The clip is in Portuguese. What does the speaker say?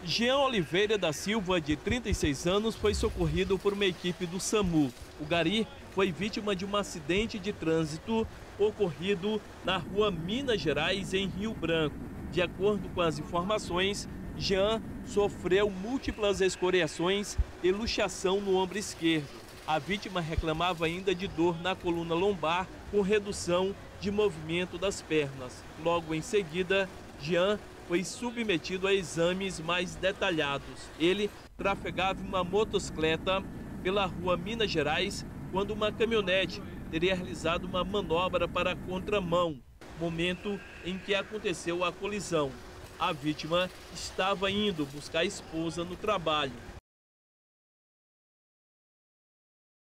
Jean Oliveira da Silva, de 36 anos, foi socorrido por uma equipe do SAMU. O gari foi vítima de um acidente de trânsito ocorrido na rua Minas Gerais, em Rio Branco. De acordo com as informações, Jean sofreu múltiplas escoriações e luxação no ombro esquerdo. A vítima reclamava ainda de dor na coluna lombar, com redução de movimento das pernas. Logo em seguida, Jean foi submetido a exames mais detalhados. Ele trafegava uma motocicleta pela rua Minas Gerais quando uma caminhonete teria realizado uma manobra para a contramão, momento em que aconteceu a colisão. A vítima estava indo buscar a esposa no trabalho.